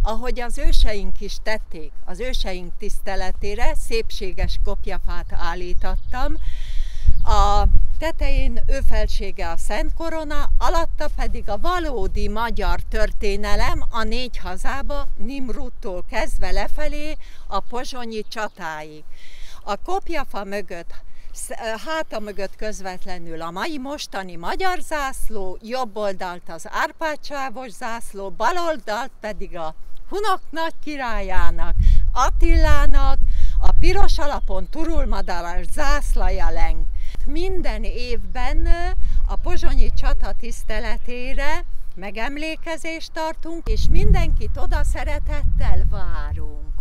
ahogy az őseink is tették, az őseink tiszteletére szépséges kopjafát állítottam. A tetején ő felsége a Szent Korona, alatta pedig a valódi magyar történelem a négy hazába, Nimruttól kezdve lefelé a pozsonyi csatáig. A kopjafa mögött, háta mögött közvetlenül a mai mostani magyar zászló, jobb oldalt az Árpád-sávos zászló, bal oldalt pedig a Hunok nagy királyának, Attilának a piros alapon turulmadaras zászlaja leng. Minden évben a pozsonyi csata tiszteletére megemlékezést tartunk, és mindenkit oda szeretettel várunk.